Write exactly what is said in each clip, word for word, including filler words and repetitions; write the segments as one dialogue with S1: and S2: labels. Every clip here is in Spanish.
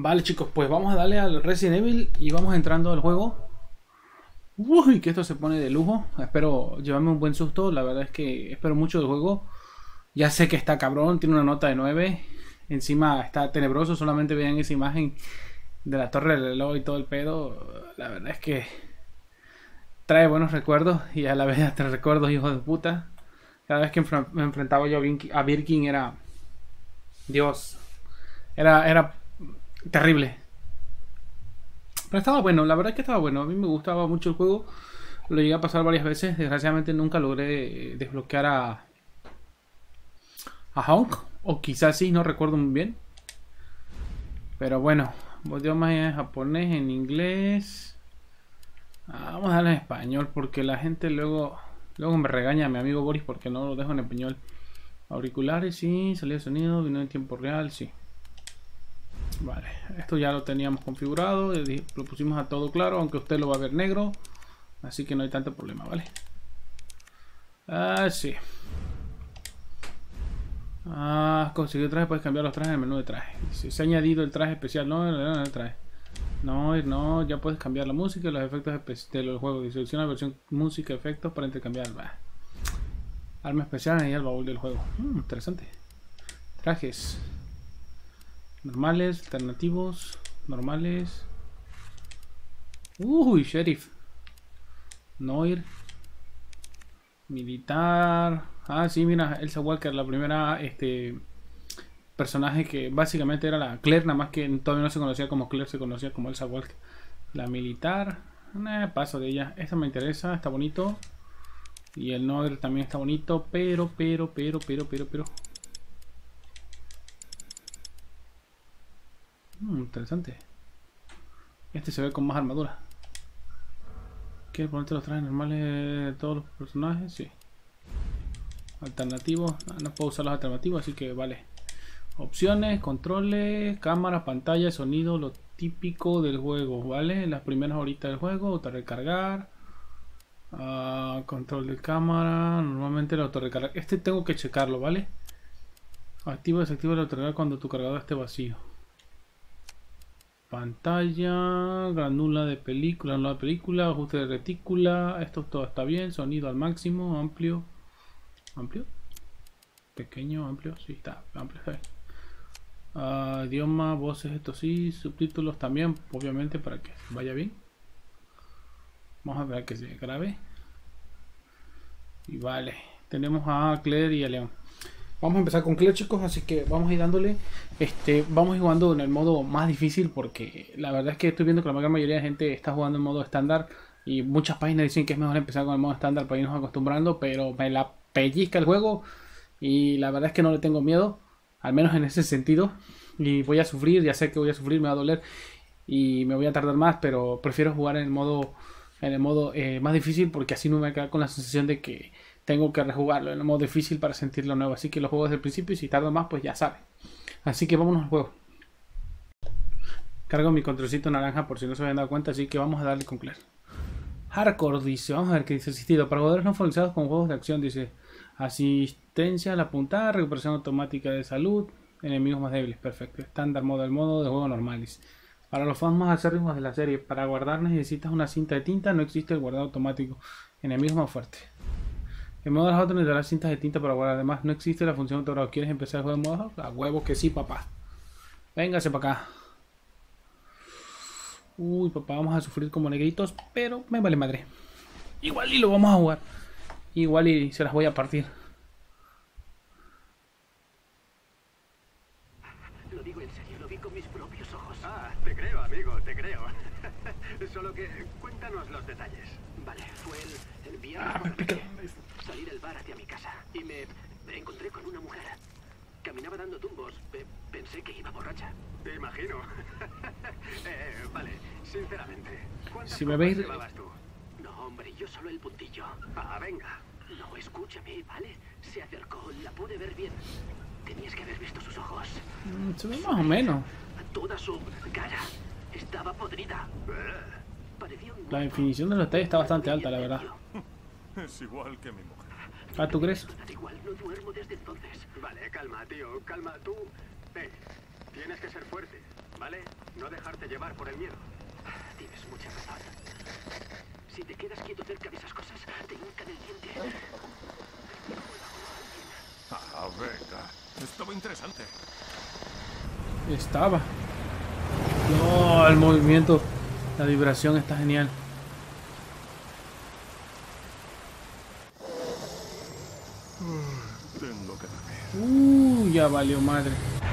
S1: Vale, chicos, pues vamos a darle al Resident Evil y vamos entrando al juego. Uy, que esto se pone de lujo. Espero llevarme un buen susto. La verdad es que espero mucho del juego. Ya sé que está cabrón, tiene una nota de nueve. Encima está tenebroso, solamente vean esa imagen de la torre del reloj y todo el pedo. La verdad es que trae buenos recuerdos y a la vez hasta recuerdos, hijos de puta. Cada vez que me enfrentaba yo a Birkin era... Dios. Era, era terrible. Pero estaba bueno, la verdad es que estaba bueno. A mí me gustaba mucho el juego. Lo llegué a pasar varias veces. Desgraciadamente nunca logré desbloquear a... a Honk. O quizás sí, no recuerdo muy bien. Pero bueno. Idiomas en japonés, en inglés. Ah, vamos a darle en español porque la gente luego... Luego me regaña a mi amigo Boris porque no lo dejo en español. Auriculares, sí. Salida de sonido, vino en tiempo real, sí. Vale, esto ya lo teníamos configurado. Lo pusimos a todo claro, aunque usted lo va a ver negro. Así que no hay tanto problema, ¿vale? Ah, sí. Ah, conseguido traje, puedes cambiar los trajes en el menú de traje. Si se ha añadido el traje especial, no, no, no, el traje. No, no, ya puedes cambiar la música y los efectos de los juegos. Selecciona la versión música, efectos para intercambiar. Bah. Arma especial y el baúl del juego. Mm, interesante. Trajes. Normales, alternativos, normales. Uy, sheriff. Noir. Militar. Ah, sí, mira, Elsa Walker, la primera este personaje que básicamente era la Claire, nada más que todavía no se conocía como Claire, se conocía como Elsa Walker. La militar. Eh, paso de ella. Esta me interesa, está bonito. Y el Noir también está bonito, pero, pero, pero, pero, pero, pero. Mm, interesante. Este se ve con más armadura. ¿Quieres ponerte los trajes normales de todos los personajes? Sí. Alternativos. No, no puedo usar los alternativos, así que vale. Opciones, controles, cámara, pantalla, sonido, lo típico del juego, ¿vale? Las primeras horitas del juego, autorrecargar. Uh, control de cámara. Normalmente el autorrecargar. Este tengo que checarlo, ¿vale? Activa o desactiva el autorrecargar cuando tu cargador esté vacío. Pantalla, granula de película, granula de película, ajuste de retícula, esto todo está bien, sonido al máximo, amplio, amplio, pequeño, amplio, sí está, amplio, está bien. Uh, idioma, voces, esto sí, subtítulos también, obviamente para que vaya bien. Vamos a ver que se grabe. Y vale, tenemos a Claire y a Leon. Vamos a empezar con Claire, chicos, así que vamos a ir dándole. Este, vamos a ir jugando en el modo más difícil porque la verdad es que estoy viendo que la gran mayoría de gente está jugando en modo estándar y muchas páginas dicen que es mejor empezar con el modo estándar para irnos acostumbrando, pero me la pellizca el juego y la verdad es que no le tengo miedo, al menos en ese sentido, y voy a sufrir, ya sé que voy a sufrir, me va a doler y me voy a tardar más, pero prefiero jugar en el modo, en el modo eh, más difícil porque así no me voy a quedar con la sensación de que tengo que rejugarlo en el modo difícil para sentirlo nuevo. Así que lo juego desde el principio y si tardo más, pues ya saben. Así que vámonos al juego. Cargo mi controlcito naranja por si no se habían dado cuenta. Así que vamos a darle con Claire. Hardcore dice. Vamos a ver qué dice asistido. Para jugadores no familiarizados con juegos de acción dice. Asistencia al apuntar. Recuperación automática de salud. Enemigos más débiles. Perfecto. Estándar modo. El modo de juego normales. Para los fans más acérrimos de la serie. Para guardar necesitas una cinta de tinta. No existe el guardado automático. Enemigos más fuertes. En modo de las otras necesitarás cintas de tinta para guardar. Además, no existe la función autogrado. ¿Quieres empezar el juego en modo? A huevo que sí, papá. Véngase para acá. Uy, papá, vamos a sufrir como negritos, pero me vale madre. Igual y lo vamos a jugar. Igual y se las voy a partir.
S2: Lo digo en serio, lo vi con mis propios ojos. Ah, te creo, amigo, te creo. Solo que cuéntanos los detalles. Vale, fue el, el viernes. Ah, salí del bar hacia mi casa y me, me encontré con una mujer. Caminaba dando tumbos. Pe pensé que iba borracha. Te imagino. eh, vale, sinceramente. ¿Cuántas
S1: si me veis...
S2: llevabas tú? No, hombre, yo solo el puntillo. Ah, venga. No, escúchame, ¿vale? Se acercó, la pude ver bien. Tenías que haber visto sus ojos.
S1: Mm, se ve más o menos.
S2: Toda su cara estaba podrida. Parecía un...
S1: La definición de los detalles está bastante alta, la verdad.
S3: Es igual que mi mujer.
S1: Ah, ¿tú crees?
S2: Da igual, no duermo desde entonces.
S4: Vale, calma, tío, calma. Tú, hey, tienes que ser fuerte,
S2: ¿vale? No dejarte llevar por el miedo. Tienes mucha razón. Si te quedas quieto cerca de esas cosas, te hincan el diente.
S3: Ah, venga. Estaba interesante.
S1: Estaba. No, el movimiento, la vibración está genial.
S3: Tengo que dormir.
S1: Uh, ya valió madre.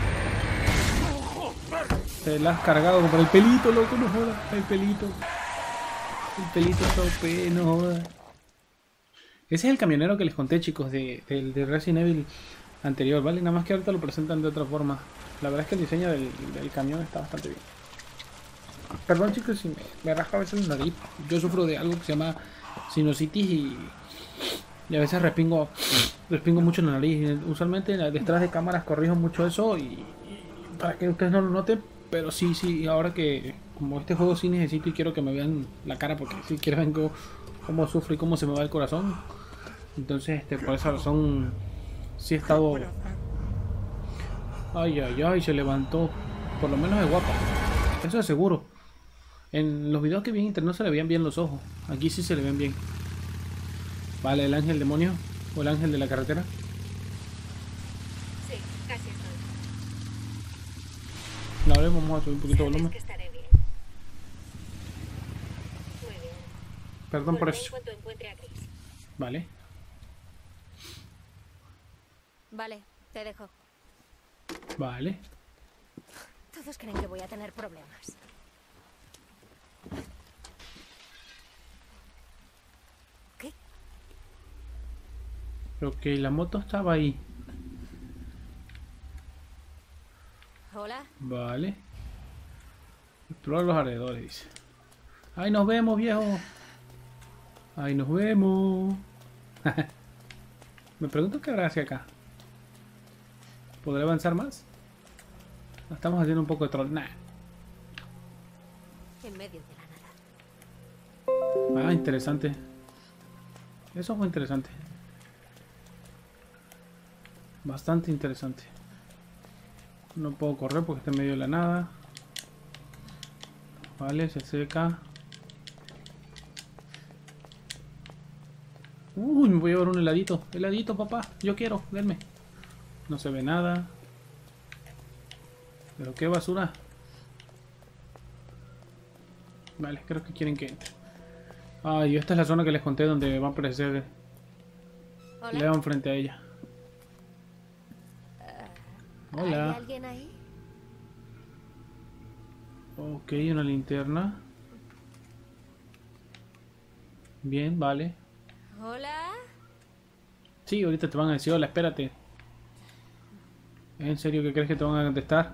S1: Te la has cargado por el pelito, loco, no jodas. El pelito. El pelito es O P, no jodas. Ese es el camionero que les conté, chicos, de, de, de Resident Evil anterior, ¿vale? Nada más que ahorita lo presentan de otra forma. La verdad es que el diseño del, del camión está bastante bien. Perdón, chicos, si me, me rasca a veces la nariz. Yo sufro de algo que se llama sinusitis y, y a veces respingo, respingo mucho en la nariz. Usualmente detrás de cámaras corrijo mucho eso y, y para que ustedes no lo noten. Pero sí, sí, ahora que como este juego sí necesito y quiero que me vean la cara porque si quiero ver cómo, cómo sufro y cómo se me va el corazón. Entonces, este, por esa razón sí he estado... Ay, ay, ay, se levantó. Por lo menos es guapa. Eso es seguro. En los videos que vi en internet no se le veían bien los ojos. Aquí sí se le ven bien. Vale, el ángel demonio. O el ángel de la carretera.
S4: Sí, casi estoy.
S1: La haré, vamos a subir un poquito de
S4: Sabes
S1: volumen.
S4: que estaré bien. Muy bien.
S1: Perdón por
S4: Volveré en
S1: eso.
S4: cuanto encuentre a Chris.
S1: Vale.
S4: Vale, te dejo.
S1: Vale.
S4: Todos creen que voy a tener problemas. ¿Qué?
S1: Ok, la moto estaba ahí.
S4: Hola.
S1: Vale. Explorar los alrededores, dice. ¡Ahí nos vemos, viejo! ¡Ahí nos vemos! Me pregunto qué habrá hacia acá. ¿Podré avanzar más? Estamos haciendo un poco de troll. Nah.
S4: En medio de la nada.
S1: Ah, interesante. Eso fue interesante. Bastante interesante. No puedo correr porque está en medio de la nada. Vale, se seca. Uy, me voy a llevar un heladito. Heladito, papá. Yo quiero, denme. No se ve nada. Pero qué basura. Vale, creo que quieren que entre. Ah, y esta es la zona que les conté donde va a aparecer
S4: Hola.
S1: Leon frente a ella.
S4: ¿Hay
S1: Hola.
S4: alguien ahí?
S1: Ok, una linterna. Bien, vale.
S4: Hola.
S1: Sí, ahorita te van a decir, hola, espérate. ¿En serio que crees que te van a contestar?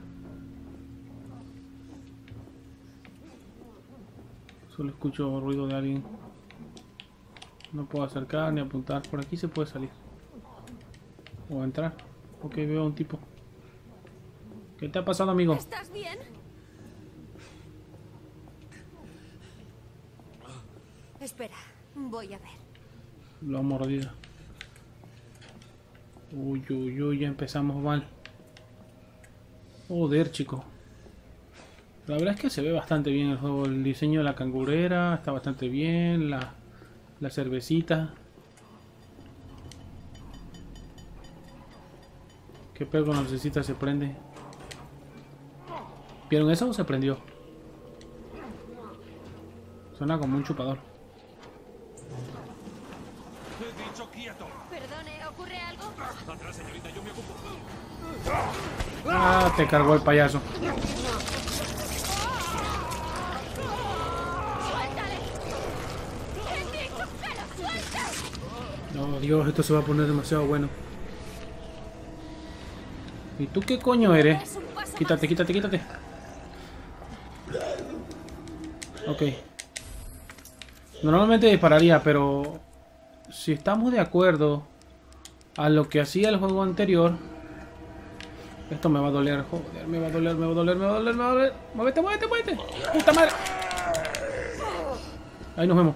S1: Solo escucho ruido de alguien. No puedo acercar ni apuntar. Por aquí se puede salir. O entrar. Ok, veo a un tipo. ¿Qué te ha pasado, amigo?
S4: ¿Estás bien? Espera, voy a ver.
S1: Lo ha mordido. Uy, uy, uy, ya empezamos mal. Joder, chico. La verdad es que se ve bastante bien el juego. El diseño de la cangurera está bastante bien. La, la cervecita. ¿Qué pedo con la lucecita se prende? ¿Vieron eso o se prendió? Suena como un chupador.
S3: He dicho quieto.
S4: Perdone, ¿ocurre algo?
S3: Atrás, señorita, yo me ocupo.
S1: Ah, te cargó el payaso.
S4: ¡Suéltale! ¡He dicho que lo sueltes!
S1: No, Dios, esto se va a poner demasiado bueno. ¿Y tú qué coño eres?
S4: Es un paso
S1: Quítate,
S4: más.
S1: quítate, quítate. Ok. Normalmente dispararía, pero si estamos de acuerdo a lo que hacía el juego anterior, esto me va a doler, joder, me va a doler, me va a doler, me va a doler, me va a doler. Muévete, muévete, muévete. Puta madre. Ahí nos vemos.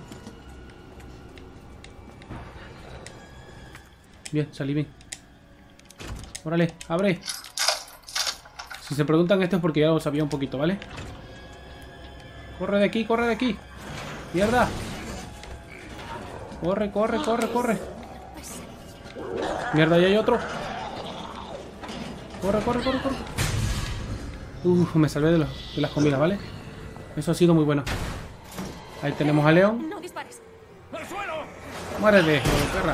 S1: Bien, salí bien. Órale, abre. Si se preguntan esto es porque ya lo sabía un poquito, ¿vale? Corre de aquí, corre de aquí. Mierda. Corre, corre, corre, corre. Mierda, ya hay otro. Corre, corre, corre, corre. Uf, me salvé de, los, de las comidas, ¿vale? Eso ha sido muy bueno. Ahí tenemos a Leon.
S4: No dispares.
S3: ¡Al suelo!
S1: Muérete, perra.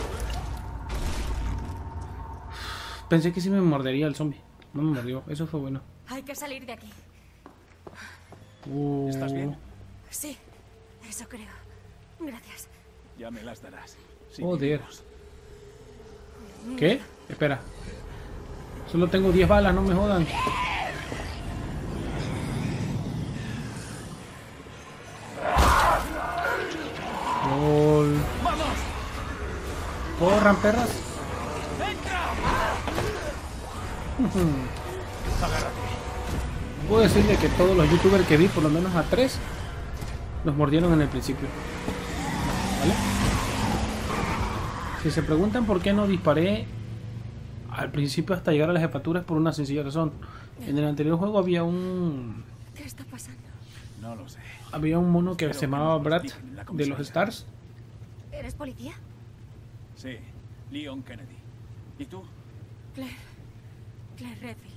S1: Pensé que sí me mordería el zombie. No me mordió, eso fue bueno.
S4: Hay que salir de aquí.
S1: Uh,
S3: ¿Estás bien?
S4: Sí, eso creo. Gracias.
S3: Ya me las darás. Sí,
S1: Joder.
S3: vivimos.
S1: ¿Qué? Espera. Solo tengo diez balas, no me jodan. Gol.
S3: ¡Vamos!
S1: Corran, perras.
S3: Agárrate.
S1: Puedo decirle que todos los youtubers que vi, por lo menos a tres, los mordieron en el principio. ¿Vale? Si se preguntan por qué no disparé al principio hasta llegar a las jefaturas, por una sencilla razón. En el anterior juego había un...
S4: ¿Qué está pasando?
S3: No lo sé.
S1: Había un mono que
S3: Espero
S1: se
S3: que
S1: llamaba
S3: nos
S1: Brad
S3: investiguen en la
S1: de los
S3: comisaría.
S1: Stars.
S4: ¿Eres policía?
S3: Sí, Leon Kennedy. ¿Y tú?
S4: Claire. Claire Redfield.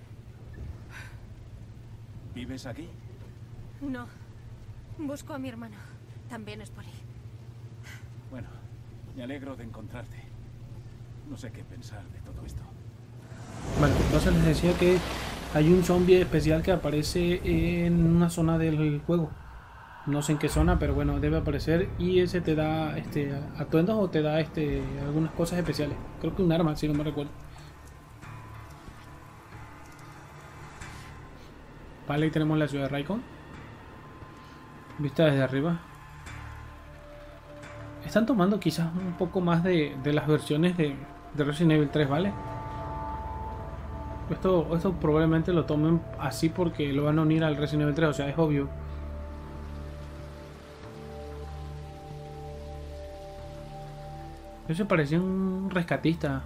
S3: ¿Vives aquí?
S4: No. Busco a mi hermano. También es poli.
S3: Bueno, me alegro de encontrarte. No sé qué pensar de todo esto.
S1: Vale, entonces les decía que hay un zombie especial que aparece en una zona del juego. No sé en qué zona, pero bueno, debe aparecer. Y ese te da este atuendos o te da este algunas cosas especiales. Creo que un arma, si no me recuerdo. Vale, ahí tenemos la ciudad de Raycon. Vista desde arriba. Están tomando quizás un poco más de, de las versiones de, de Resident Evil tres, ¿vale? Esto, esto probablemente lo tomen así porque lo van a unir al Resident Evil tres, o sea, es obvio. Eso parecía un rescatista.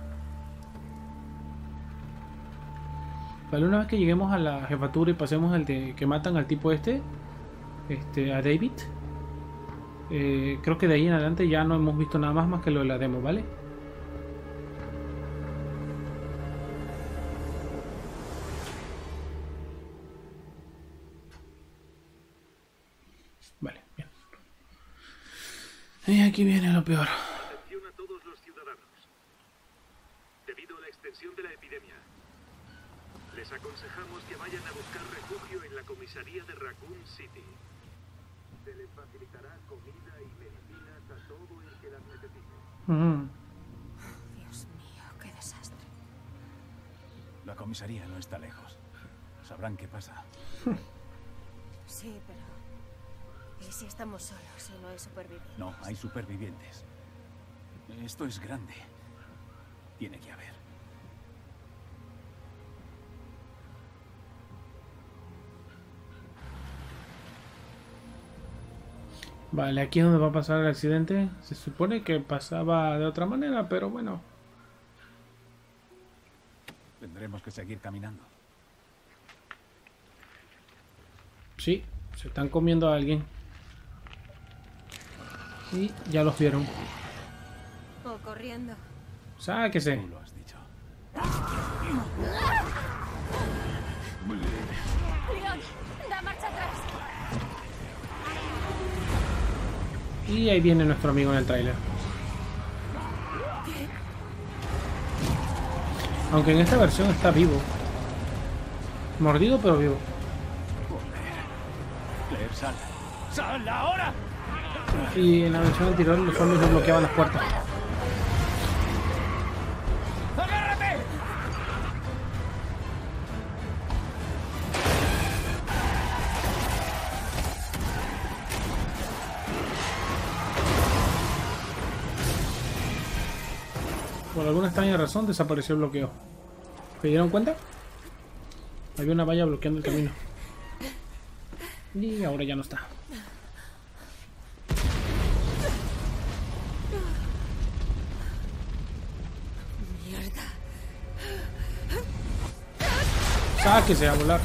S1: Vale, una vez que lleguemos a la jefatura y pasemos el de que matan al tipo este, este a David, eh, creo que de ahí en adelante ya no hemos visto nada más más que lo de la demo, ¿vale? Vale, bien. Y aquí viene lo peor.
S5: Atención a todos los ciudadanos. Debido a la extensión de la epidemia, les aconsejamos que vayan a buscar refugio en la comisaría de Raccoon City. Se les facilitará comida y medicinas a todo el que las necesite.
S1: Mm.
S4: Dios mío, qué desastre.
S3: La comisaría no está lejos. Sabrán qué pasa.
S4: Sí, pero... ¿y si estamos solos y no hay supervivientes?
S3: No, hay supervivientes. Esto es grande. Tiene que haber.
S1: Vale, aquí es donde va a pasar el accidente. Se supone que pasaba de otra manera, pero bueno.
S3: Tendremos que seguir caminando.
S1: Sí, se están comiendo a alguien. Y ya los vieron.
S4: O corriendo.
S1: Sáquese.
S3: Tú lo has dicho.
S4: ¡Leon! ¡Da marcha atrás!
S1: Y ahí viene nuestro amigo en el tráiler. Aunque en esta versión está vivo. Mordido pero vivo.
S3: Claire, sal. ¡Sal ahora!
S1: Y en la versión anterior los zombies nos bloqueaban las puertas.
S3: ¡Agárrate!
S1: Por alguna extraña razón desapareció el bloqueo. ¿Se dieron cuenta? Había una valla bloqueando el camino. Y ahora ya no está.
S4: ¡Mierda!
S1: Sáquese a volar.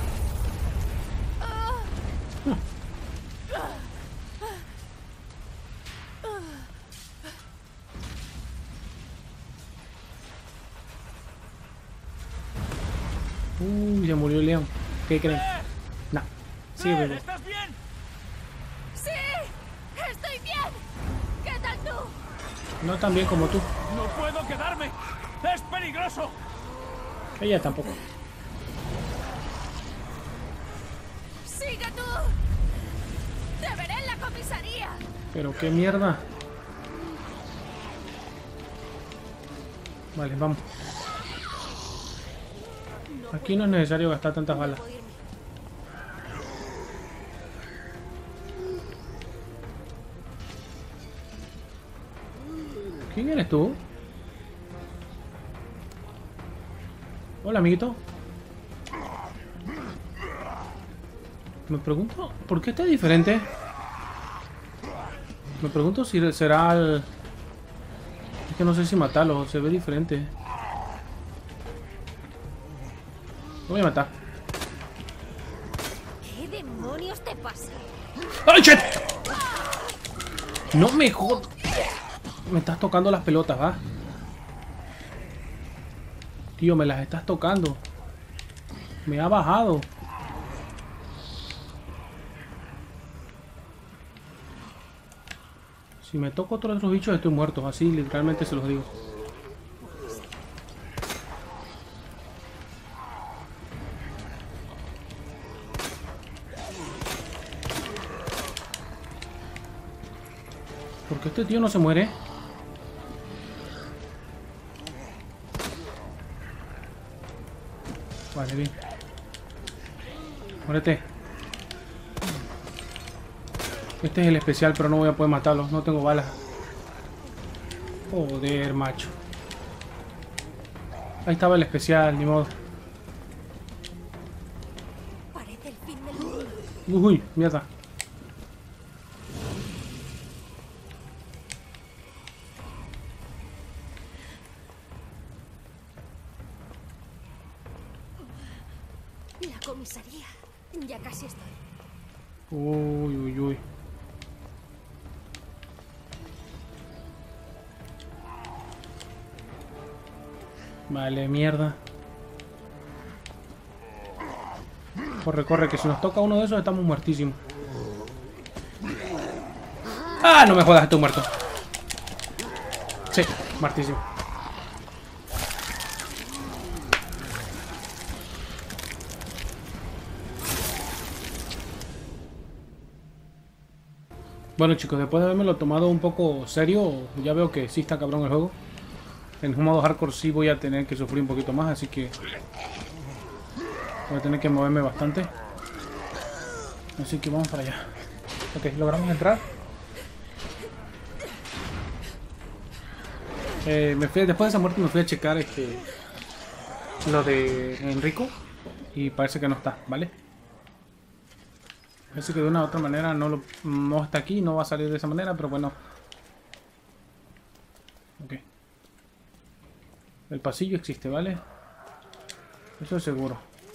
S1: Uy, se murió el león. ¿Qué creen? Nah. Sigue vivo.
S3: ¿Estás bien?
S4: ¡Sí! ¡Estoy bien! ¿Qué tal tú?
S1: No tan bien como tú.
S3: ¡No puedo quedarme! ¡Es peligroso!
S1: Ella tampoco.
S4: ¡Sigue tú! ¡Te veré en la comisaría!
S1: Pero qué mierda. Vale, vamos. Aquí no es necesario gastar tantas balas. ¿Quién eres tú? Hola, amiguito. Me pregunto, ¿por qué está diferente? Me pregunto si será el... Es que no sé si matarlo, se ve diferente. Lo voy a matar.
S4: ¿Qué demonios te pasa?
S1: ¡Ay, shit! No me jodas. Me estás tocando las pelotas, ¿va? Tío, me las estás tocando. Me ha bajado. Si me toco otro de esos bichos estoy muerto. Así literalmente se los digo. ¿Por qué este tío no se muere? Vale, bien. Muérete. Este es el especial, pero no voy a poder matarlo. No tengo balas. Joder, macho. Ahí estaba el especial, ni modo.
S4: Parece el fin del mundo.
S1: Uy, mierda.
S4: La comisaría. Ya casi estoy.
S1: Uy, uy, uy. Vale, mierda. Corre, corre, que si nos toca uno de esos estamos muertísimos. ¡Ah! No me jodas, estoy muerto. Sí, muertísimo. Bueno, chicos, después de haberme lo tomado un poco serio, ya veo que sí está cabrón el juego. En un modo hardcore sí voy a tener que sufrir un poquito más, así que voy a tener que moverme bastante. Así que vamos para allá. Ok, logramos entrar. Eh, me fui, después de esa muerte me fui a checar este lo de Enrico y parece que no está, ¿vale? Parece que de una u otra manera no, lo, no está aquí, no va a salir de esa manera, pero bueno. Ok. El pasillo existe, ¿vale? Eso es seguro.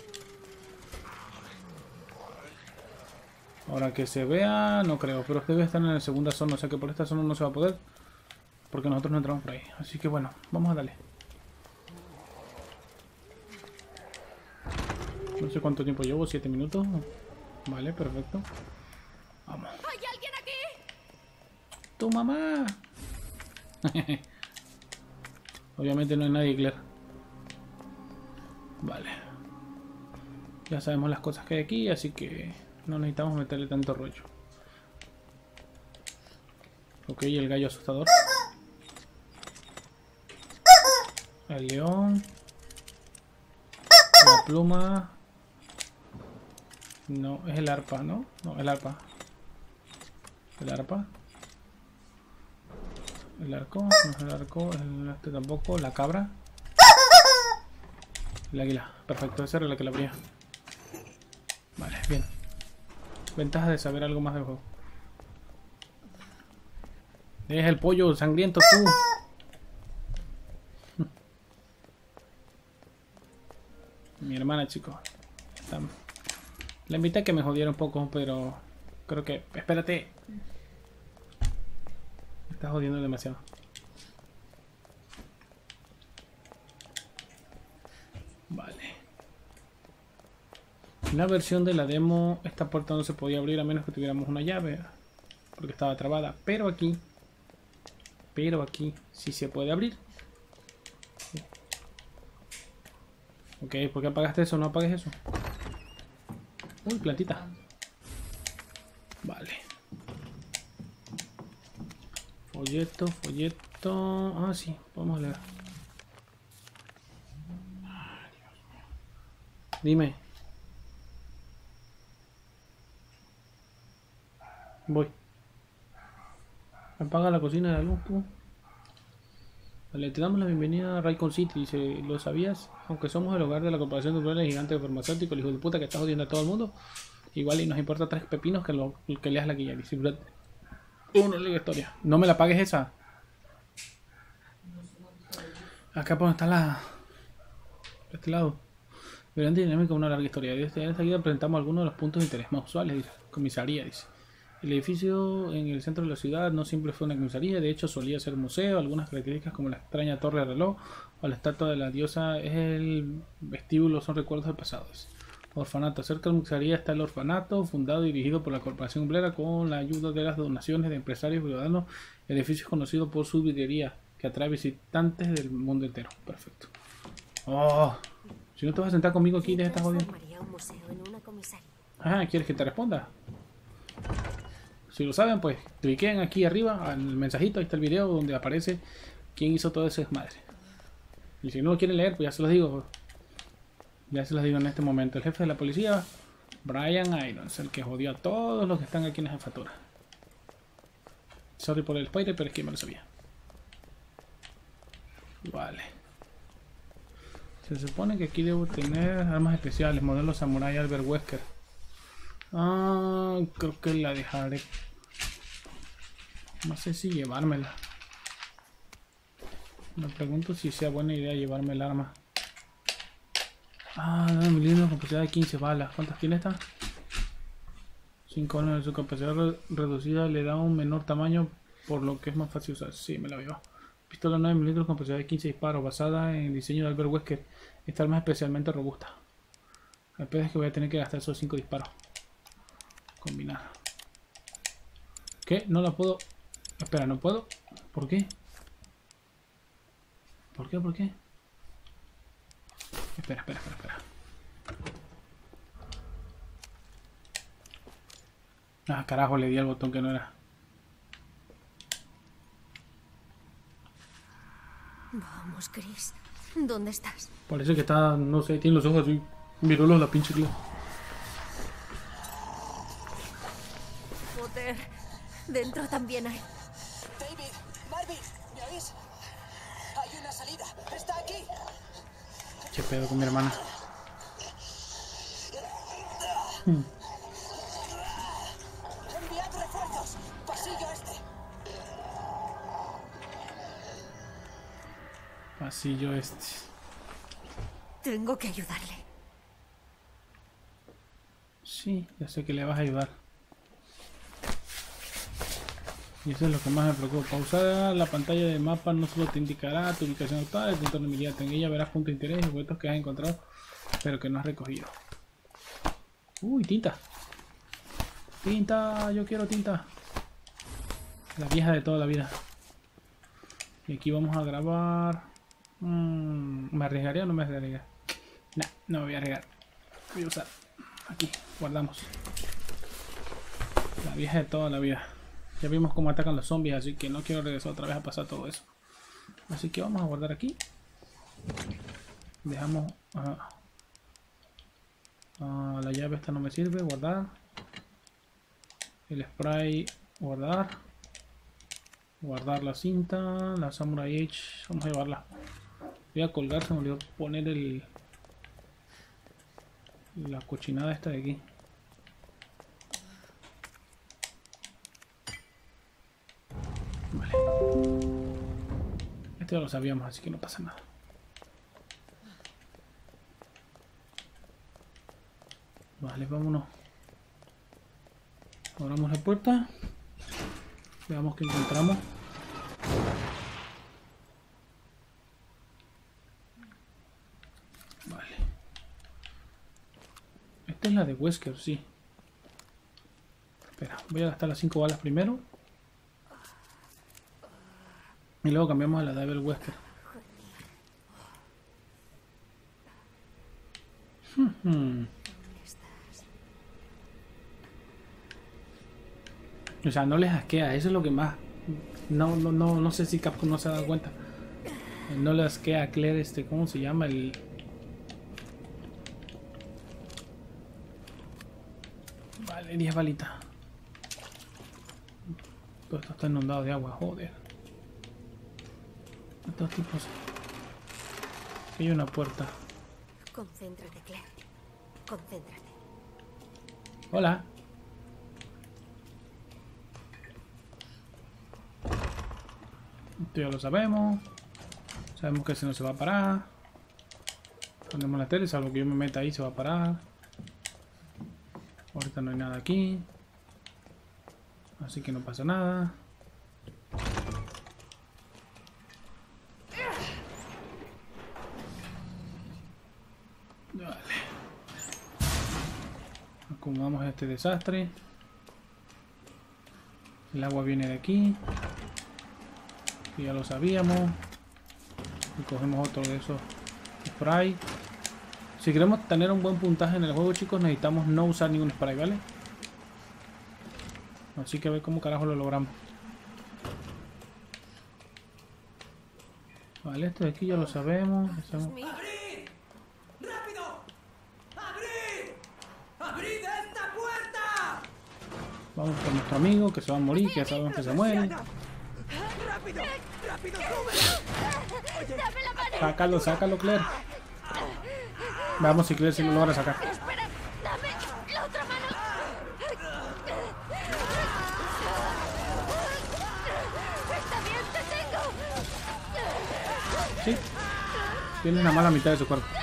S1: Ahora que se vea, no creo, pero debe estar en la segunda zona, o sea que por esta zona no se va a poder. Porque nosotros no entramos por ahí. Así que bueno, vamos a darle. No sé cuánto tiempo llevo, siete minutos. Vale, perfecto. Vamos.
S4: ¿Hay alguien aquí?
S1: ¡Tu mamá! Obviamente no hay nadie, Claire. Vale. Ya sabemos las cosas que hay aquí, así que no necesitamos meterle tanto rollo. Ok, el gallo asustador. El león. La pluma. No, es el arpa, ¿no? No, el arpa. El arpa. El arco, no es el arco, el, este tampoco, la cabra. El águila, perfecto, esa era la que la abría. Vale, bien. Ventaja de saber algo más del juego. Es el pollo sangriento tú. Mi hermana, chicos. Tam- Le invité a que me jodiera un poco, pero creo que... Espérate. Me estás jodiendo demasiado. Vale. En la versión de la demo, esta puerta no se podía abrir a menos que tuviéramos una llave, porque estaba trabada. Pero aquí, pero aquí sí se puede abrir. Ok, ¿por qué apagaste eso? No apagues eso. Uy, plantita. Vale. Folleto, folleto. Ah, sí, vamos a leer. Dime. Voy. Apaga la cocina de la luz, tú. Vale, te damos la bienvenida a Raccoon City. Dice, ¿lo sabías? Aunque somos el hogar de la corporación de global gigante farmacéutico, el hijo de puta que está jodiendo a todo el mundo, igual y nos importa tres pepinos que, lo, que leas la guía. Dice, uno lee la historia. No me la pagues esa. Acá por donde está la... De este lado. Durante dinámica una larga historia. En esta guía presentamos algunos de los puntos de interés más usuales. Dice, comisaría, dice. El edificio en el centro de la ciudad no siempre fue una comisaría, de hecho solía ser museo. Algunas características como la extraña torre de reloj o la estatua de la diosa es el vestíbulo son recuerdos del pasado. Orfanato. Cerca de la comisaría está el orfanato, fundado y dirigido por la corporación Umbrella con la ayuda de las donaciones de empresarios ciudadanos. El edificio es conocido por su vidriería que atrae visitantes del mundo entero. Perfecto. Oh, si no te vas a sentar conmigo aquí, deja esta jodiendo. Ah, ¿quieres que te responda? Si lo saben, pues cliquen aquí arriba al mensajito, ahí está el video donde aparece quién hizo todo ese desmadre. Y si no lo quieren leer, pues ya se los digo. Ya se los digo en este momento. El jefe de la policía, Brian Irons, el que jodió a todos los que están aquí en la jefatura. Sorry por el spoiler, pero es que me lo sabía. Vale. Se supone que aquí debo tener armas especiales, modelo Samurai Albert Wesker. Ah, creo que la dejaré. No sé si llevármela. Me pregunto si sea buena idea llevarme el arma. Ah, nueve milímetros con capacidad de quince balas. ¿Cuántas tiene esta? cinco balas. Su capacidad re reducida le da un menor tamaño, por lo que es más fácil usar. Sí, me la llevo. Pistola nueve milímetros con capacidad de quince disparos, basada en el diseño de Albert Wesker. Esta arma es especialmente robusta. El peor es que voy a tener que gastar esos cinco disparos. Combinar. ¿Qué? No la puedo... Espera, ¿no puedo? ¿Por qué? ¿Por qué? ¿Por qué? Espera, espera, espera, espera. Ah, carajo, le di al botón que no era.
S4: Vamos, Chris. ¿Dónde estás?
S1: Parece que está, no sé, tiene los ojos así. Mirólos la pinche Cleo.
S4: Joder, dentro también hay...
S6: David, Marvin, ¿me oís? Hay una salida, está aquí.
S1: ¿Qué pedo con mi hermana? Hmm.
S6: Enviad refuerzos, pasillo este.
S1: Pasillo este.
S4: Tengo que ayudarle.
S1: Sí, ya sé que le vas a ayudar. Y eso es lo que más me preocupa. Pausar la pantalla del mapa no solo te indicará tu ubicación actual de tu entorno inmediato. En ella verás puntos de interés y objetos que has encontrado, pero que no has recogido. Uy, tinta. Tinta, yo quiero tinta. La vieja de toda la vida. Y aquí vamos a grabar. Hmm, ¿Me arriesgaría o no me arriesgaría? No, no me voy a arriesgar. Voy a usar. Aquí, guardamos. La vieja de toda la vida. Ya vimos cómo atacan los zombies, así que no quiero regresar otra vez a pasar todo eso. Así que vamos a guardar aquí. Dejamos... Uh, uh, la llave esta no me sirve, guardar. El spray, guardar. Guardar la cinta, la Samurai Edge, vamos a llevarla. Voy a colgar, se me olvidó poner el... la cochinada esta de aquí. Vale. Esto ya lo sabíamos, así que no pasa nada. Vale, vámonos. Abramos la puerta. Veamos qué encontramos. Vale. Esta es la de Wesker, sí. Espera, voy a gastar las cinco balas primero. Y luego cambiamos a la de Abel Wesker. Hmm. O sea, no les asquea, eso es lo que más. No, no, no, no sé si Capcom no se ha dado cuenta. No le asquea a Claire, este, ¿cómo se llama? El. Vale, diez balitas. Todo esto está inundado de agua, joder. Estos tipos. Aquí hay una puerta.
S4: Concéntrate, Claire. Concéntrate.
S1: Hola. Esto ya lo sabemos. Sabemos que ese no se va a parar. Ponemos la tele, salvo que yo me meta ahí, se va a parar. Ahorita no hay nada aquí. Así que no pasa nada. Vale. Acomodamos este desastre. El agua viene de aquí. Que ya lo sabíamos. Y cogemos otro de esos spray. Si queremos tener un buen puntaje en el juego, chicos, necesitamos no usar ningún spray, ¿vale? Así que a ver cómo carajo lo logramos. Vale, esto de aquí ya lo sabemos. Ya sabemos.
S6: ¡Abrid! ¡Rápido! ¡Abrid! ¡Abrid esta puerta!
S1: Vamos con nuestro amigo que se va a morir, que ya sabemos que se muere.
S6: ¡Rápido! ¡Rápido! ¡Sube!
S4: ¡Dame la mano!
S1: Sácalo, sácalo, Claire. Veamos si Claire se lo logra sacar.
S4: Espera, dame la otra mano. Está bien, te tengo.
S1: Sí. Tiene una mala mitad de su cuerpo.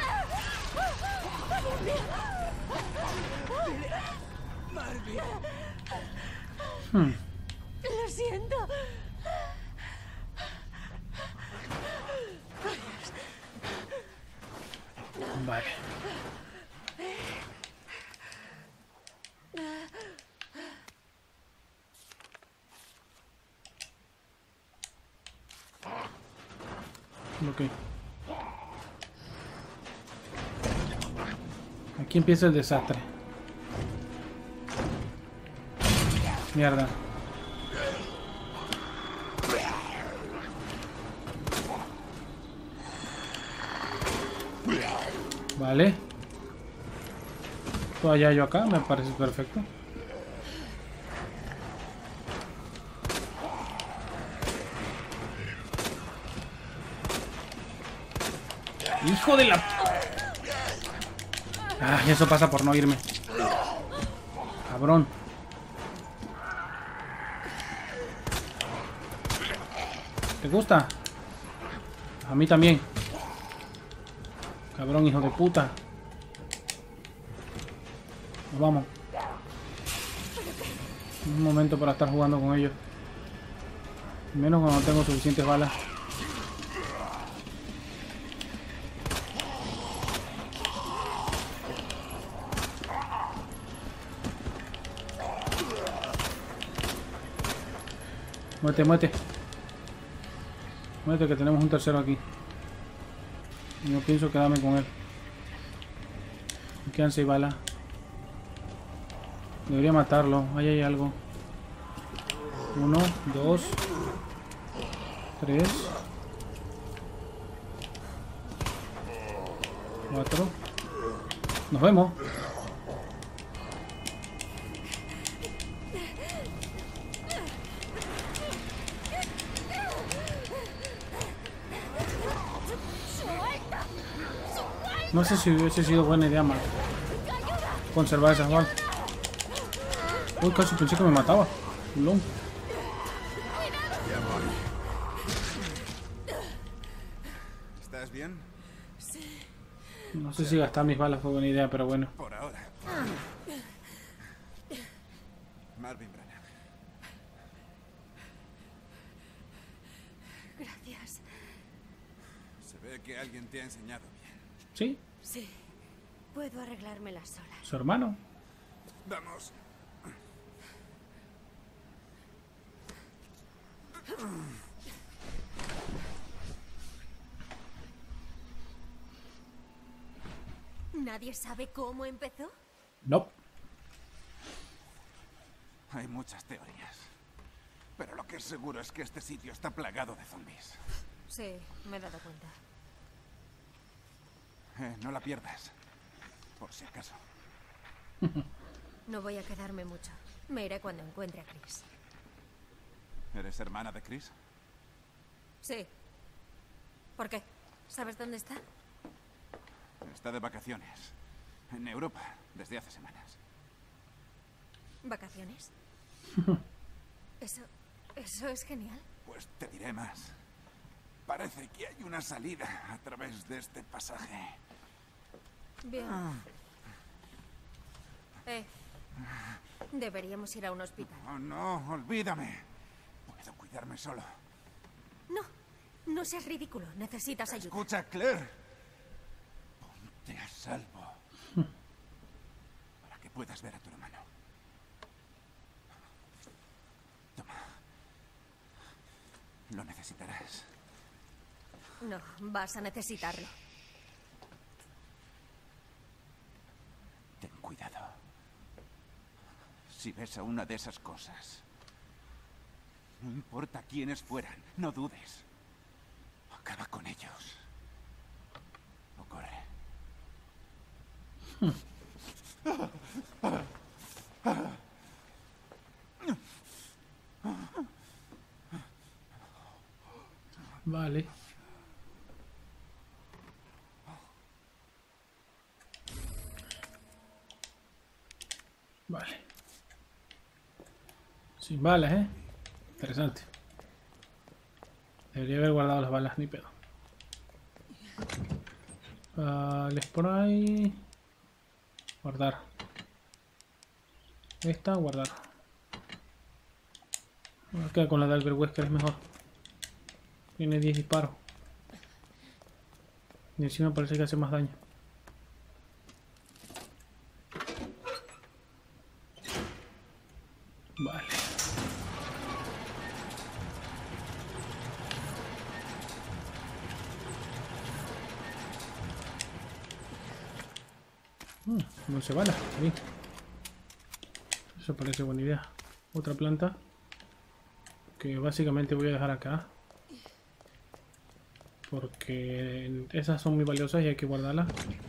S1: Hmm.
S4: Lo siento.
S1: Vale. Ok. Aquí empieza el desastre. Mierda. Vale. Todo allá yo acá, me parece perfecto. ¡Hijo de la... Ah, eso pasa por no irme. Cabrón. ¿Te gusta? A mí también. Cabrón, hijo de puta. Nos vamos. Un momento para estar jugando con ellos. Menos cuando no tengo suficientes balas. Muerte, muerte. Muerte, que tenemos un tercero aquí. Y no pienso quedarme con él. Me quedan seis balas. Debería matarlo. Ahí hay algo. Uno, dos, tres, cuatro. Nos vemos. No sé si hubiese sido buena idea más conservar esas balas. Uy, casi pensé que me mataba. Long.
S7: ¿Estás bien?
S4: Sí.
S1: No sé si gastar mis balas fue buena idea, pero bueno.
S3: Por ahora. Marvin Branagh.
S4: Gracias.
S3: Se ve que alguien te ha enseñado bien.
S1: ¿Sí?
S4: Sí. Puedo arreglármela sola.
S1: ¿Su hermano?
S3: Vamos.
S4: ¿Nadie sabe cómo empezó?
S1: No.
S3: Hay muchas teorías. Pero lo que es seguro es que este sitio está plagado de zombies.
S4: Sí, me he dado cuenta.
S3: Eh, no la pierdas. Por si acaso.
S4: No voy a quedarme mucho. Me iré cuando encuentre a Chris.
S3: ¿Eres hermana de Chris?
S4: Sí. ¿Por qué? ¿Sabes dónde está?
S3: Está de vacaciones. En Europa, desde hace semanas.
S4: ¿Vacaciones? Eso... eso es genial.
S3: Pues te diré más. Parece que hay una salida a través de este pasaje.
S4: Bien. Eh... Deberíamos ir a un hospital.
S3: Oh, no, olvídame. Puedo cuidarme solo.
S4: No, no seas ridículo. Necesitas ayuda.
S3: Escucha, Claire. Ponte a salvo. Para que puedas ver a tu hermano. Toma. Lo necesitarás.
S4: No, vas a necesitarlo.
S3: Ten cuidado. Si ves a una de esas cosas, no importa quiénes fueran, no dudes. Acaba con ellos. O corre.
S1: Vale. Vale. Sin balas, ¿eh? Interesante. Debería haber guardado las balas, ni pedo. Vale, spray. Guardar. Esta, guardar. Me queda con la de Albert Wesker, es mejor. Tiene diez disparos. Y encima parece que hace más daño. Vale. Mm, no se bala. Ahí. Eso parece buena idea. Otra planta. Que básicamente voy a dejar acá. Porque esas son muy valiosas y hay que guardarlas.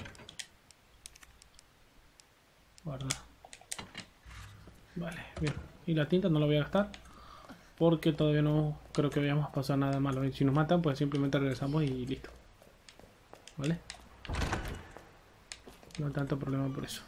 S1: Guarda. Vale, bien. Y la tinta no la voy a gastar. Porque todavía no creo que vayamos a pasar nada malo. Y si nos matan, pues simplemente regresamos y listo. ¿Vale? No hay tanto problema por eso.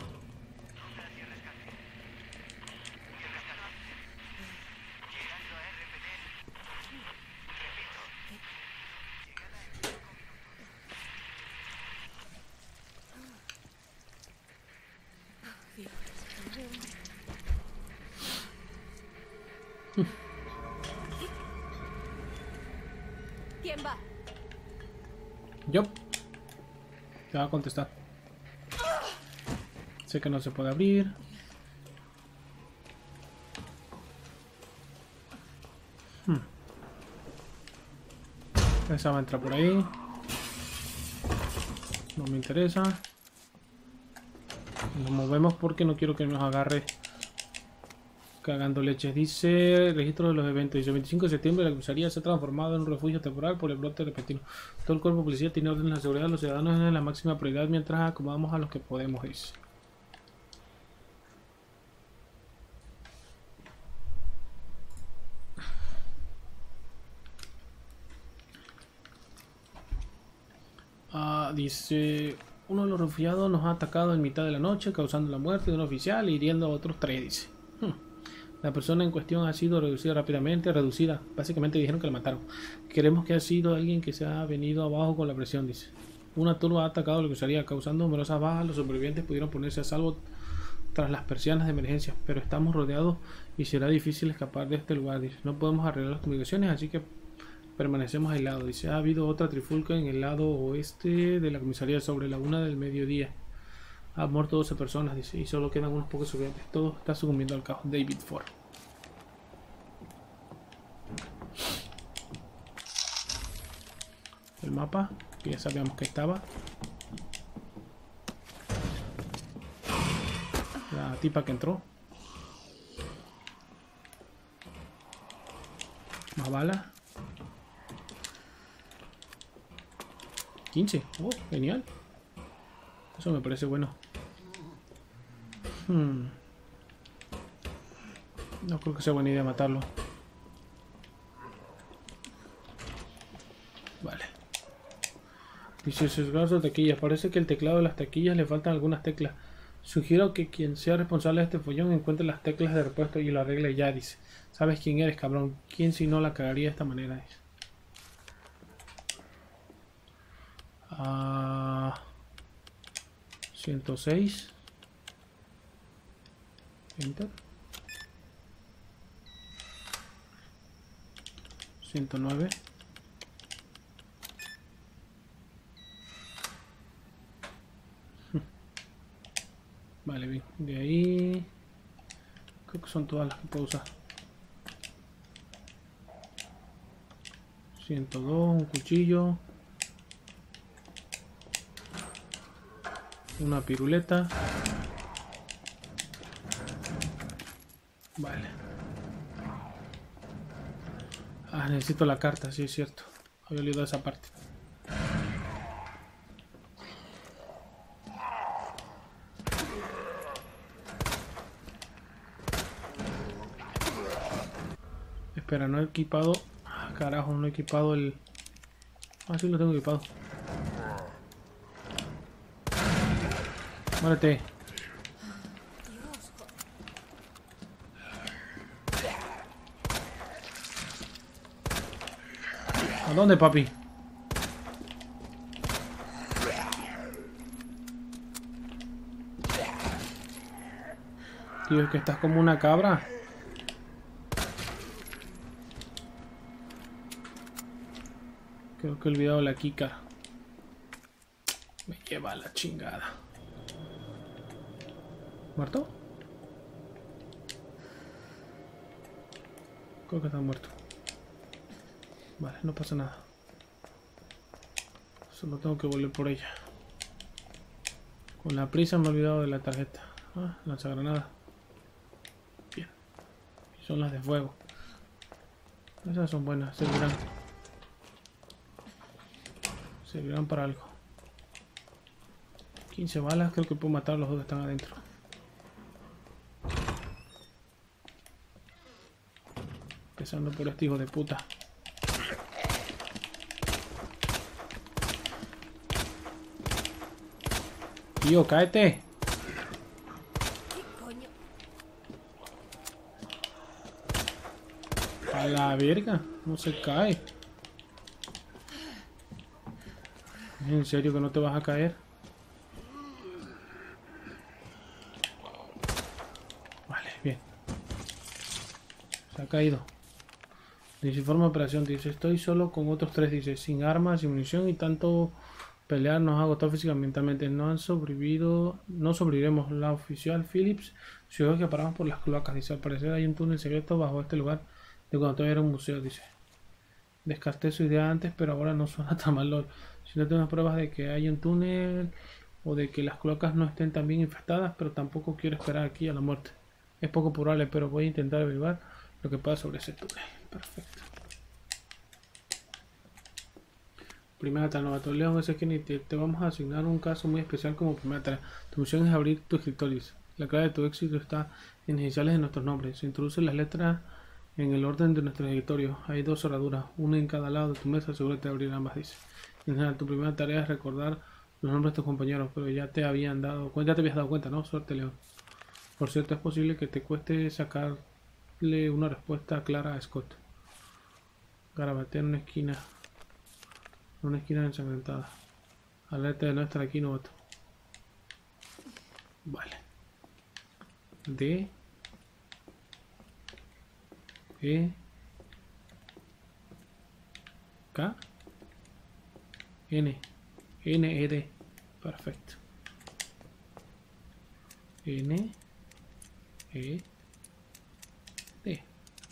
S4: ¿Quién va?
S1: Yo. Te va a contestar. Sé que no se puede abrir. Hmm. Esa va a entrar por ahí. No me interesa. Nos movemos porque no quiero que nos agarre cagando leches. Dice registro de los eventos. Dice veinticinco de septiembre la comisaría se ha transformado en un refugio temporal por el brote repentino. Todo el cuerpo de policía tiene órdenes de seguridad de los ciudadanos es la máxima prioridad mientras acomodamos a los que podemos. Dice. Ah, dice uno de los refugiados nos ha atacado en mitad de la noche causando la muerte de un oficial e hiriendo a otros tres. Dice hmm. La persona en cuestión ha sido reducida rápidamente, reducida. Básicamente dijeron que la mataron. Queremos que ha sido alguien que se ha venido abajo con la presión, dice. Una turba ha atacado la comisaría, causando numerosas bajas. Los supervivientes pudieron ponerse a salvo tras las persianas de emergencia, pero estamos rodeados y será difícil escapar de este lugar. Dice, no podemos arreglar las comunicaciones, así que permanecemos aislados. Dice, ha habido otra trifulca en el lado oeste de la comisaría sobre la una del mediodía. Ha muerto doce personas, dice, y solo quedan unos pocos sobrevivientes. Todo está sucumbiendo al caos. David Ford. El mapa, que ya sabíamos que estaba. La tipa que entró. Más balas. quince. Oh, genial. Eso me parece bueno. Hmm. No creo que sea buena idea matarlo. Vale. Dice, cerrar sus taquillas. Parece que el teclado de las taquillas le faltan algunas teclas. Sugiero que quien sea responsable de este follón encuentre las teclas de repuesto y lo arregle ya, dice. ¿Sabes quién eres, cabrón? ¿Quién si no la cagaría de esta manera? Dice. Ah, ciento seis. Enter. ciento nueve. Vale, bien. De ahí creo que son todas las que puedo usar. ciento dos, un cuchillo. Una piruleta. Vale. Ah, necesito la carta, sí es cierto. Había olvidado esa parte. Espera, no he equipado. Ah, carajo, no he equipado el. Ah, sí lo tengo equipado. Muérete. ¿A dónde, papi? Tío, es que estás como una cabra. Creo que he olvidado la Kika. Me lleva a la chingada. ¿Muerto? Creo que está muerto. Vale, no pasa nada. Solo tengo que volver por ella. Con la prisa me he olvidado de la tarjeta. Ah, lanzagranada. Bien. Y son las de fuego. Esas son buenas, servirán. Servirán para algo. quince balas, creo que puedo matar a los dos que están adentro. Empezando por este hijo de puta. Tío, cáete. A la verga, no se cae. ¿Es en serio que no te vas a caer? Vale, bien. Se ha caído. Dice, forma de operación, dice, estoy solo con otros tres, dice, sin armas, sin munición y tanto pelear nos ha agotado físicamente, mentalmente. No han sobrevivido, no sobreviviremos. La oficial Phillips sugirió que paramos por las cloacas, dice, al parecer hay un túnel secreto bajo este lugar de cuando todavía era un museo, dice. Descarté su idea antes, pero ahora no suena tan mal. Si no tengo pruebas de que hay un túnel o de que las cloacas no estén tan bien infestadas, pero tampoco quiero esperar aquí a la muerte. Es poco probable, pero voy a intentar averiguar lo que pueda sobre ese túnel. Perfecto. Primera tarea, novato León, ese es que ni te, te vamos a asignar un caso muy especial como primera tarea. Tu misión es abrir tu escritorio. La clave de tu éxito está en las iniciales de nuestros nombres. Se introducen las letras en el orden de nuestro escritorio. Hay dos cerraduras, una en cada lado de tu mesa. Asegúrate de abrir ambas, dice. En general, tu primera tarea es recordar los nombres de tus compañeros, pero ya te habían dado cuenta, ya te habías dado cuenta, ¿no? Suerte, León. Por cierto, es posible que te cueste sacarle una respuesta clara a Scott. Garabatea en una esquina. En una esquina ensangrentada. Alerta de no estar aquí, no voto. Vale. D. E. K. N. N, E, D. Perfecto. N. E. D.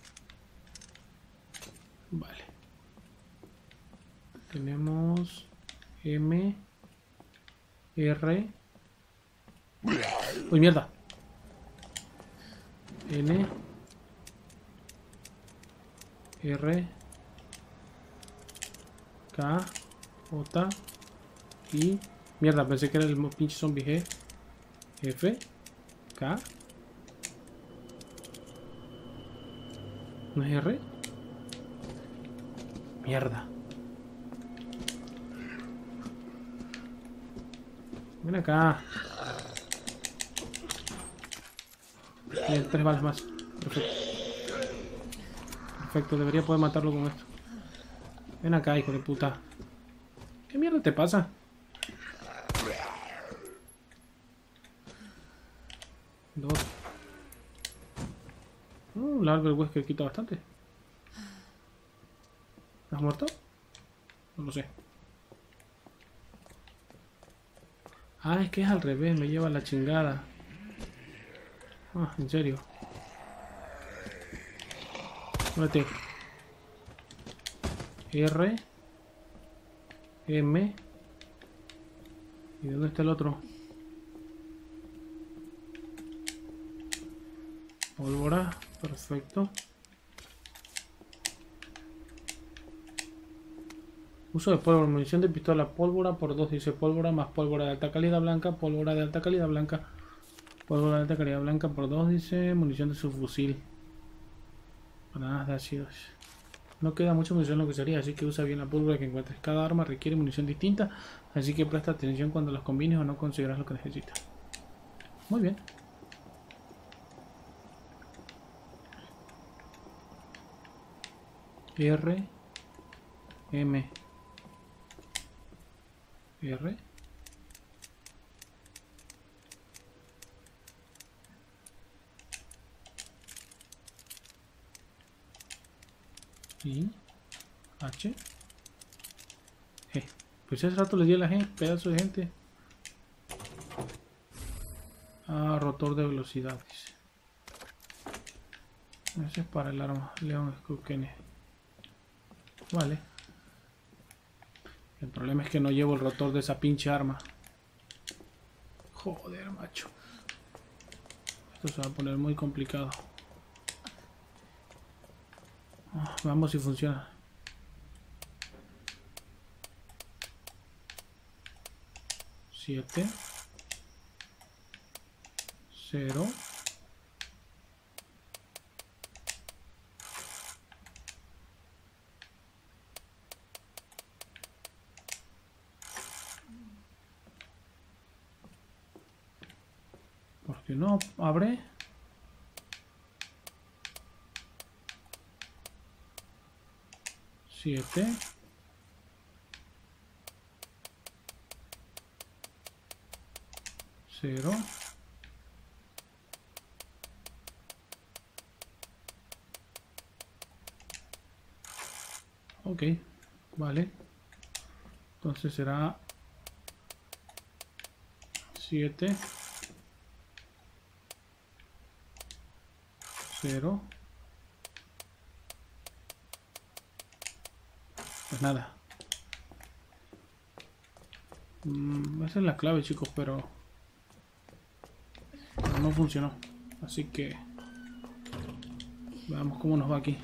S1: Vale. Tenemos M. R. Uy, mierda. N. R. K. J. I. Mierda, pensé que era el pinche zombie G. F. K. ¿No es R? Mierda. Ven acá. Bien, tres balas más. Perfecto. Perfecto, debería poder matarlo con esto. Ven acá, hijo de puta. ¿Qué mierda te pasa? Dos. Uh, la árbol Wesker quita bastante. ¿Has muerto? No lo sé. Ah, es que es al revés, me lleva la chingada. Ah, en serio. Muérete. R. M. ¿Y dónde está el otro? Pólvora. Perfecto. Uso de pólvora, munición de pistola, pólvora por dos, dice pólvora más pólvora de alta calidad blanca, pólvora de alta calidad blanca, pólvora de alta calidad blanca por dos, dice munición de subfusil. Granadas de ácidos. No queda mucha munición lo que sería, así que usa bien la pólvora que encuentres. Cada arma requiere munición distinta, así que presta atención cuando las combines o no conseguirás lo que necesitas. Muy bien. R. M. R. I. H. G. Pues hace rato le di a la G, pedazo de gente. Ah, rotor de velocidad, dice. Ese es para el arma. Leon Skukene. Vale. El problema es que no llevo el rotor de esa pinche arma. Joder, macho. Esto se va a poner muy complicado. Oh, vamos si funciona. Siete. Cero. ¿Por qué no abre? Siete. Cero. Ok, vale. Entonces será siete. Cero. Pues nada. Mm, esa es la clave, chicos, pero, pero no funcionó. Así que veamos cómo nos va aquí.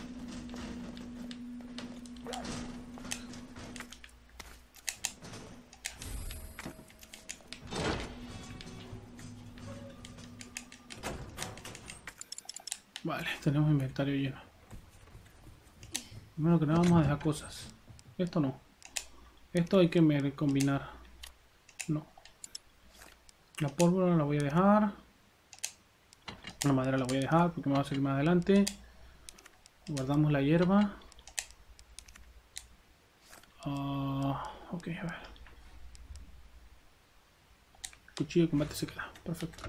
S1: Vale, tenemos inventario lleno. Primero que nada vamos a dejar cosas. Esto no. Esto hay que combinar. No. La pólvora la voy a dejar. La madera la voy a dejar porque me va a salir más adelante. Guardamos la hierba. Uh, ok, a ver. cuchillo de combate se queda. Perfecto.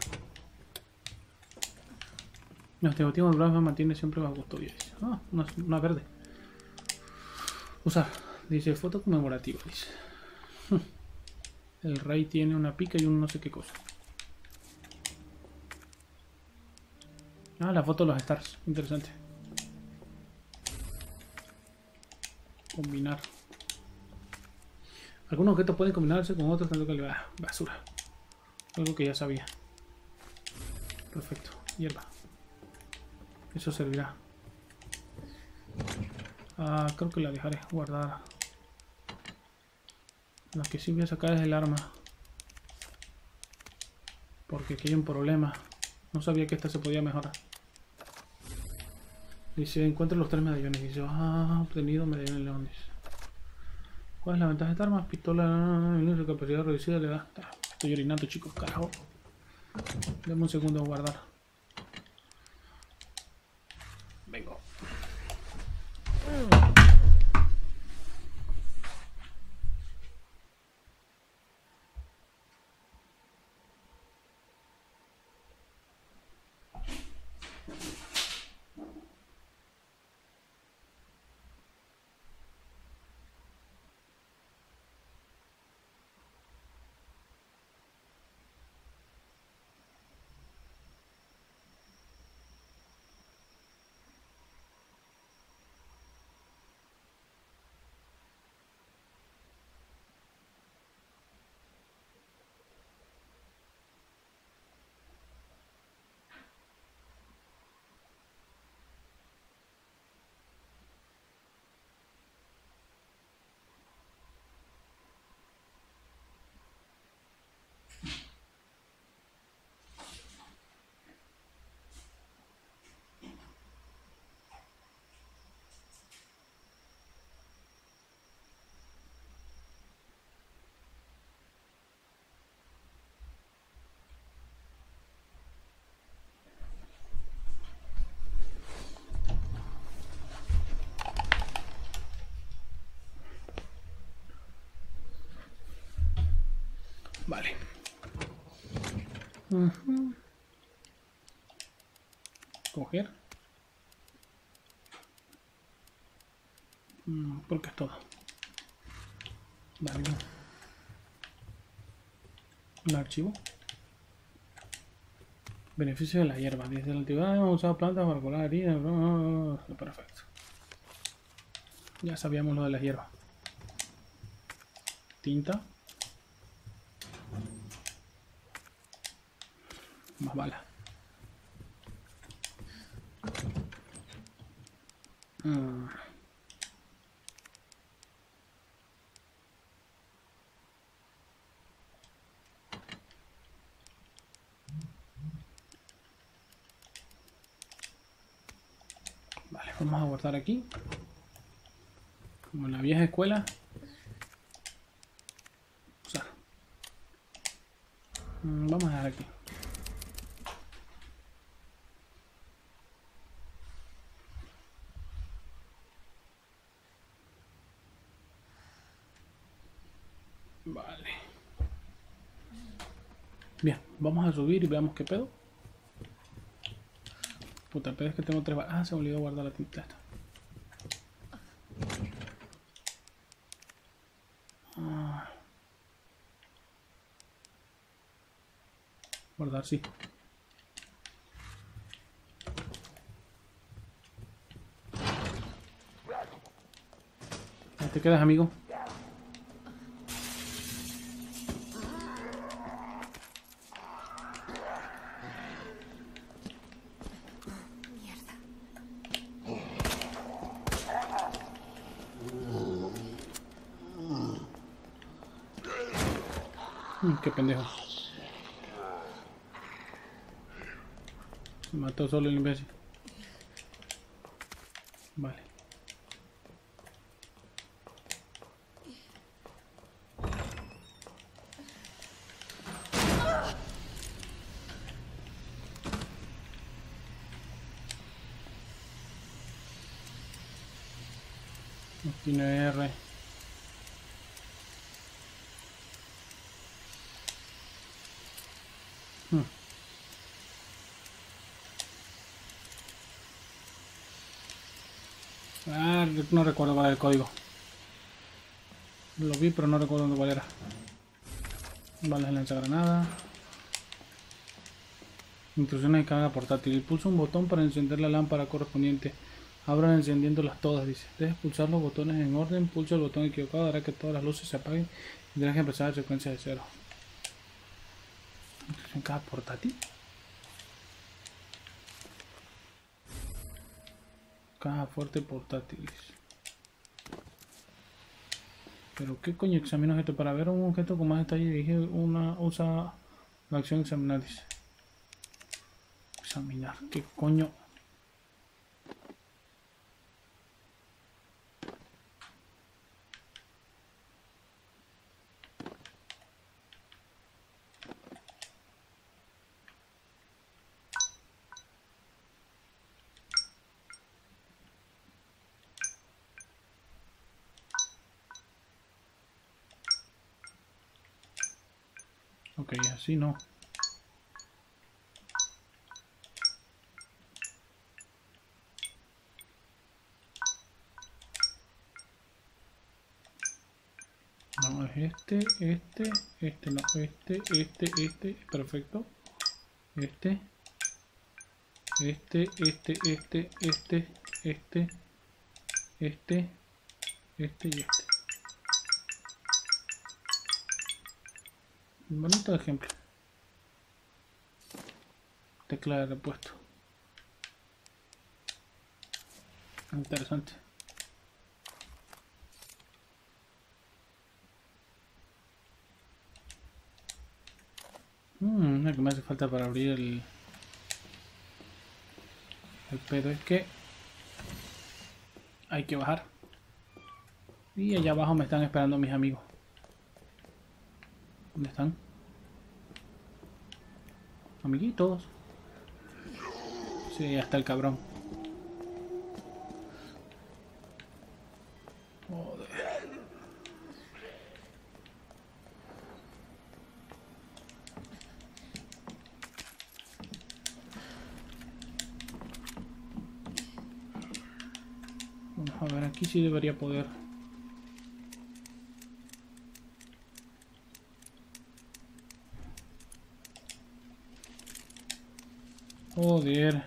S1: Nuestro objetivo de Brava mantiene siempre bajo custodia. Ah, una, una verde. Usar. Dice foto conmemorativa. Dice. El rey tiene una pica y un no sé qué cosa. Ah, la foto de los stars. Interesante. Combinar. Algunos objetos pueden combinarse con otros tanto que le ah, basura. Algo que ya sabía. Perfecto. Hierba. Eso servirá. Ah, creo que la dejaré guardada. Lo que sí voy a sacar es el arma. Porque aquí hay un problema. No sabía que esta se podía mejorar. Dice, encuentra los tres medallones. Dice, ah, obtenido medallones leones. ¿Cuál es la ventaja de esta arma? Pistola, su capacidad reducida le da. Estoy orinando, chicos, carajo. Dame un segundo a guardar. Vengo. Vale. Uh-huh. Coger. Mm, porque es todo. Vale. Un archivo. Beneficio de la hierba. Desde la antigüedad hemos usado plantas para colar harina. Perfecto. Ya sabíamos lo de la hierba. Tinta. Más balas. Mm. Vale, vamos a guardar aquí. Como en la vieja escuela. Usar. Mm, vamos a dejar aquí. Vale. Bien, vamos a subir y veamos qué pedo. Puta, el pedo es que tengo tres balas. Ah, se me olvidó guardar la tinta esta. Ah. Guardar, sí. Ahí te quedas, amigo. Qué pendejo. Se mató solo el imbécil. Vale. No tiene R. Hmm. Ah, no recuerdo cuál era el código. Lo vi, pero no recuerdo cuál era. Balas de lanzagranada. Instrucciones de carga portátil. Pulsa un botón para encender la lámpara correspondiente. Abran encendiéndolas todas, dice. Debes pulsar los botones en orden. Pulsa el botón equivocado, hará que todas las luces se apaguen y tendrás que empezar la secuencia de cero. ¿Instrucción de carga portátil? Caja fuerte portátil. Pero qué coño examino objeto. Para ver un objeto con más detalle dirige una usa la acción examinar, dice. Examinar, qué coño. Ok, así no. No, es este, este, este no, este, este, este, perfecto. Este, este, este, este, este, este, este, este y este. Bonito ejemplo. Tecla de repuesto. Interesante. Mmm, lo que me hace falta para abrir el... El pedo es que... hay que bajar. Y allá abajo me están esperando mis amigos. ¿Dónde están? Amiguitos. Sí, hasta el cabrón. Joder. Vamos a ver, aquí sí debería poder. Joder.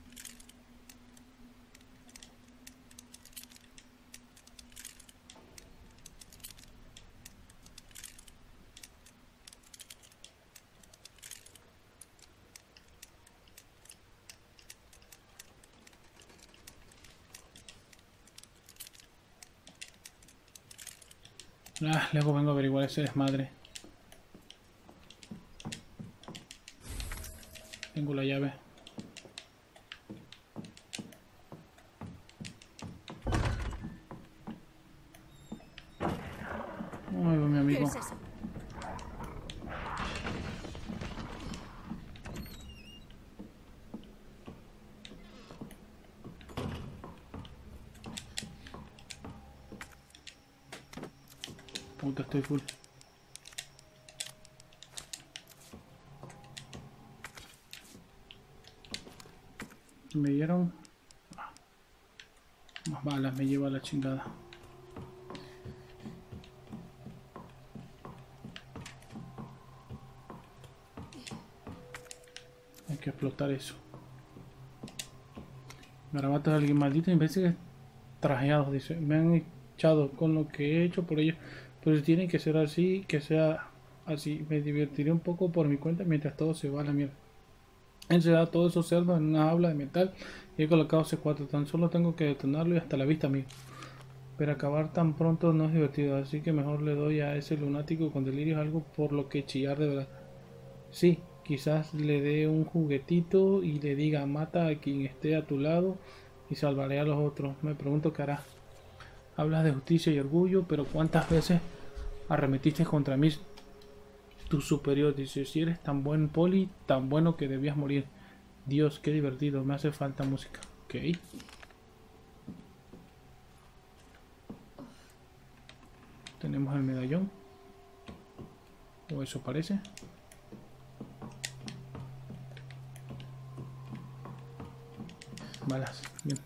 S1: Ah, luego vengo a averiguar ese desmadre. Tengo la llave. Ay, va mi amigo.
S4: ¿Qué es eso?
S1: Puta, estoy full. Me dieron más balas, me lleva a la chingada. Hay que explotar eso. Garabatos de alguien maldito, imbéciles trajeados, dice. Me han echado con lo que he hecho por ellos. Pero tiene que ser así, que sea así. Me divertiré un poco por mi cuenta mientras todo se va a la mierda. He encerrado todos esos cerdos en una jaula de metal y he colocado C cuatro. Tan solo tengo que detonarlo y hasta la vista, amigo. Pero acabar tan pronto no es divertido, así que mejor le doy a ese lunático con delirios algo por lo que chillar de verdad. Sí, quizás le dé un juguetito y le diga mata a quien esté a tu lado y salvaré a los otros. Me pregunto qué hará. Hablas de justicia y orgullo, pero ¿cuántas veces arremetiste contra mí? Tu superior dice, si eres tan buen poli, tan bueno que debías morir. Dios, qué divertido, me hace falta música. Ok. Tenemos el medallón. O eso parece. balas. Bien.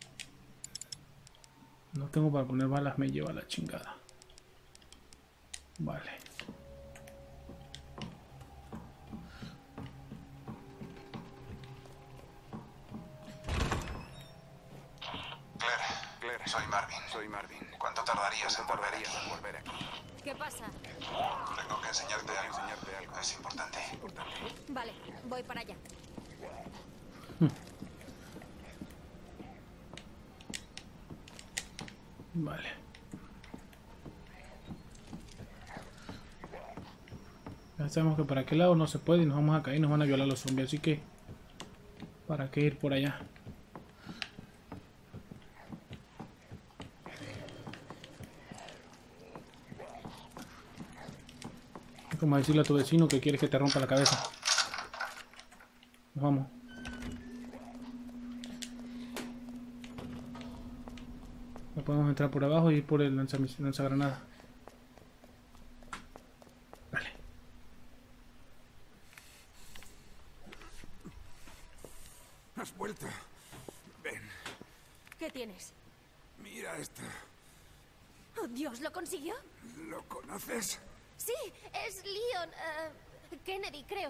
S1: No tengo para poner balas, me lleva la chingada. Vale.
S7: Claire, Claire, soy Marvin.
S3: Soy Marvin.
S7: ¿Cuánto tardarías en volver
S3: Tardarías
S7: aquí?
S3: en volver aquí.
S4: ¿Qué pasa?
S7: Tengo que enseñarte
S3: Tengo que
S7: algo.
S3: enseñarte algo.
S7: Es importante.
S3: Importante.
S4: Vale, voy para allá.
S1: Vale. Ya sabemos que para aquel lado no se puede y nos vamos a caer y nos van a violar los zombies, así que ¿para qué ir por allá? Es como decirle a tu vecino que quieres que te rompa la cabeza. Nos vamos. No podemos entrar por abajo y ir por el lanzamis- lanzagranada. Vale.
S3: Has vuelto. Ven,
S4: ¿Qué tienes?
S3: mira esto.
S4: Oh, Dios, ¿lo consiguió?
S3: ¿Lo conoces?
S4: Sí, es Leon eh, Kennedy, creo.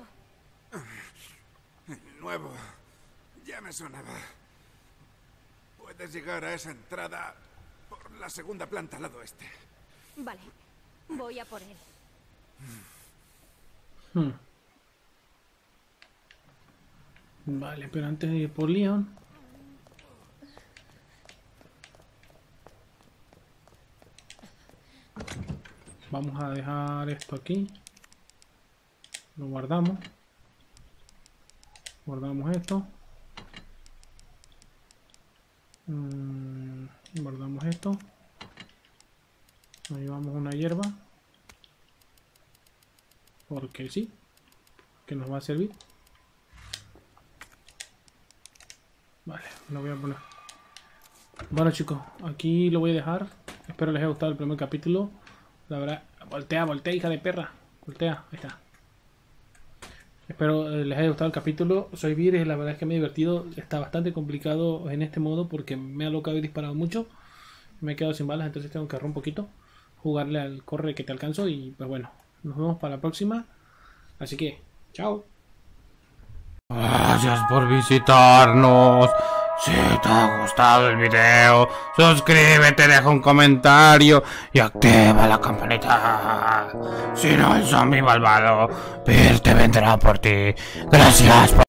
S3: El nuevo. Ya me sonaba. Puedes llegar a esa entrada por la segunda planta al lado este.
S4: Vale, voy a por él.
S1: Hmm. Vale, pero antes de ir por Leon, vamos a dejar esto aquí. Lo guardamos. Guardamos esto. Mm, guardamos esto. Nos llevamos una hierba. Porque sí. Que nos va a servir. Vale, lo voy a poner. Bueno chicos, aquí lo voy a dejar. Espero les haya gustado el primer capítulo. La verdad, voltea, voltea, hija de perra. Voltea, ahí está. Espero eh, les haya gustado el capítulo. Soy Vir, la verdad es que me he divertido. Está bastante complicado en este modo porque me ha locado y disparado mucho. Me he quedado sin balas, entonces tengo que ahorrar un poquito. Jugarle al corre que te alcanzo. Y pues bueno, nos vemos para la próxima. Así que, chao. Gracias por visitarnos. Si te ha gustado el video, suscríbete, deja un comentario y activa la campanita. Si no, el zombie malvado, Vir te vendrá por ti. Gracias por